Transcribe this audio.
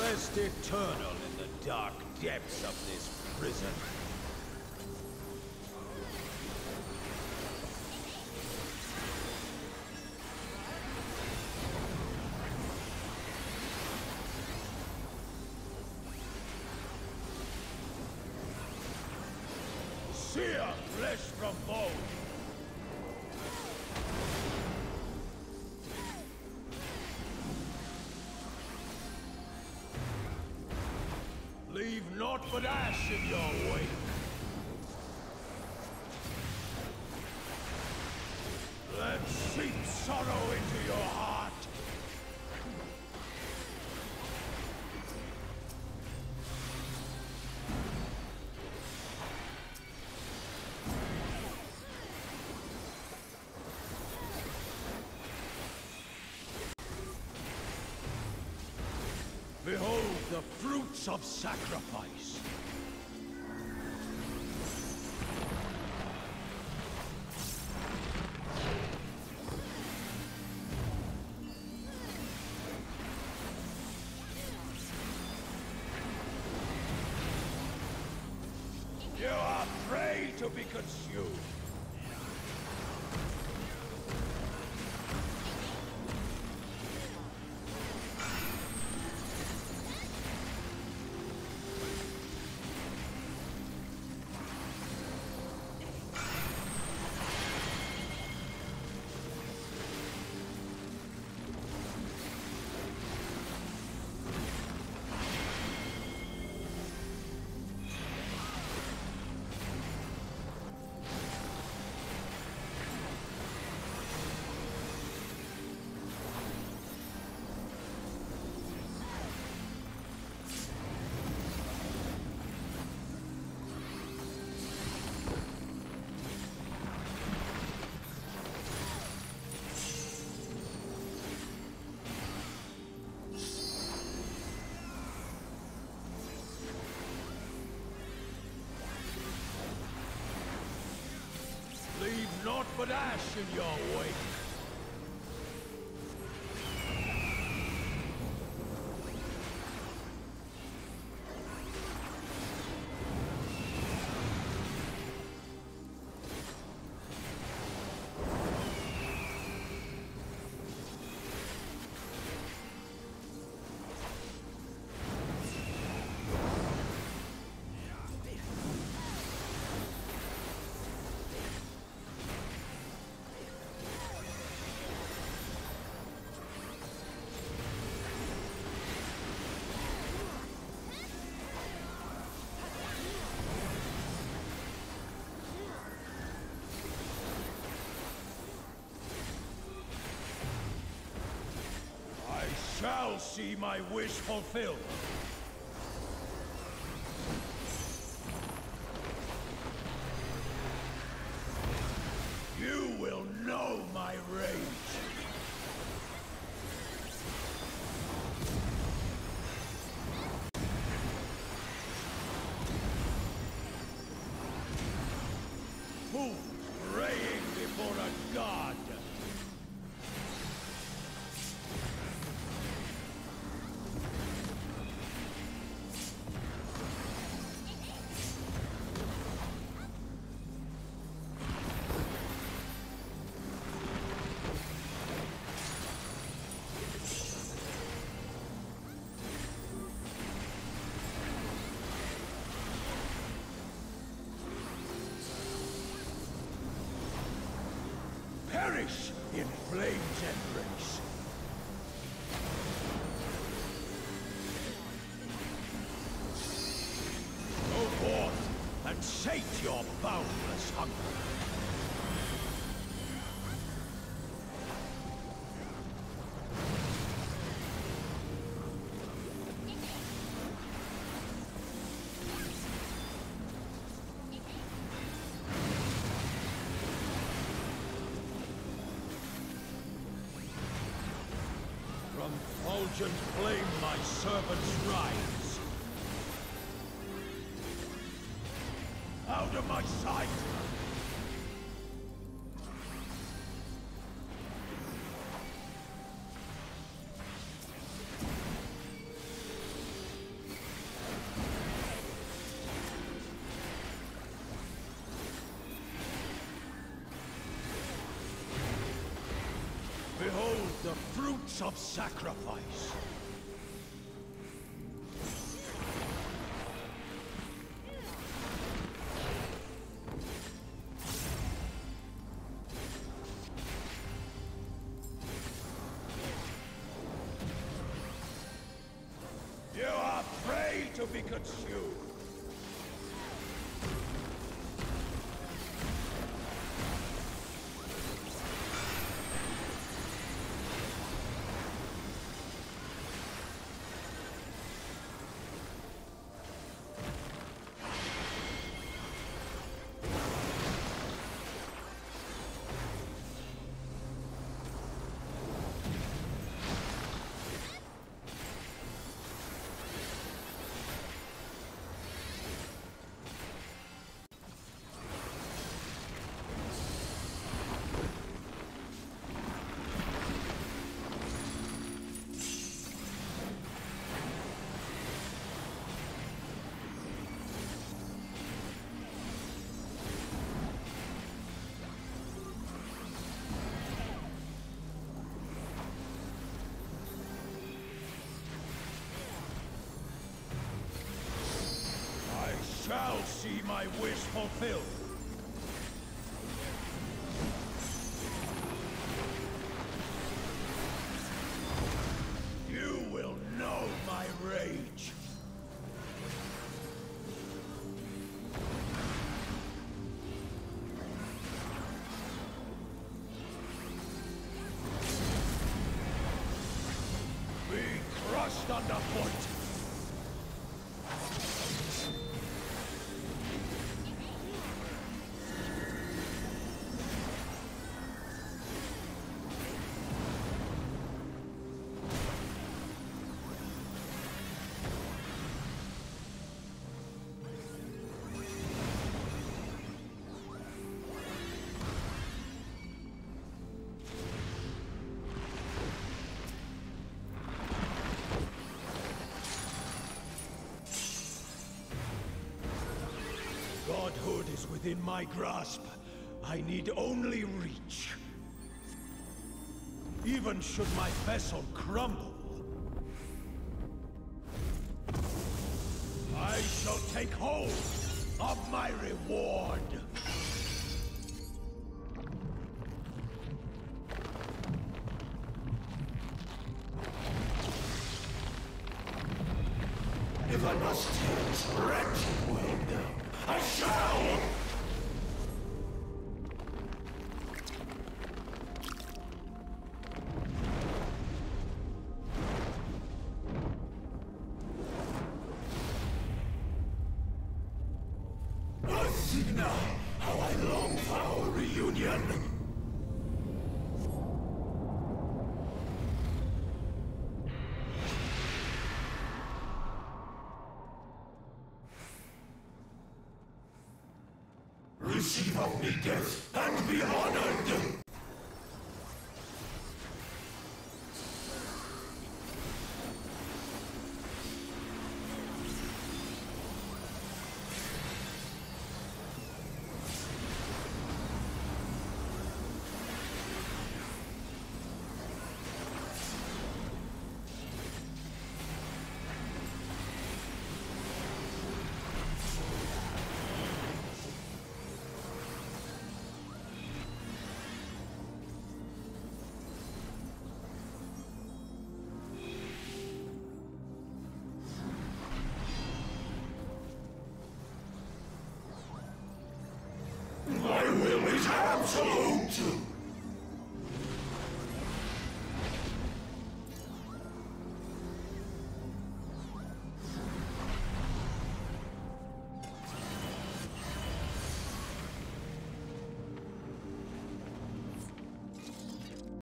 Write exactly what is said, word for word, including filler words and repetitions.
Rest eternal in the dark depths of this prison. Sear flesh from bone. Leave naught but ash in your wake. Let seep sorrow into your heart. Behold the fruits of sacrifice. You are prey to be consumed. Leave naught but ash in your wake. Shall see my wish fulfilled. You will know my rage. Fools praying before a god. Perish in flame's embrace. Go forth and sate your boundless hunger. From fulgent flame my servants rise. Out of my sight! rites of sacrifice. You are prey to be consumed. Shall see my wish fulfilled. You will know my rage. Be crushed underfoot. Godhood is within my grasp. I need only reach. Even should my vessel crumble, I shall take hold of my reward. If I must use wretched wind, I shall! I see now how I long for our reunion. Receive of me death and be honored! My will is absolute!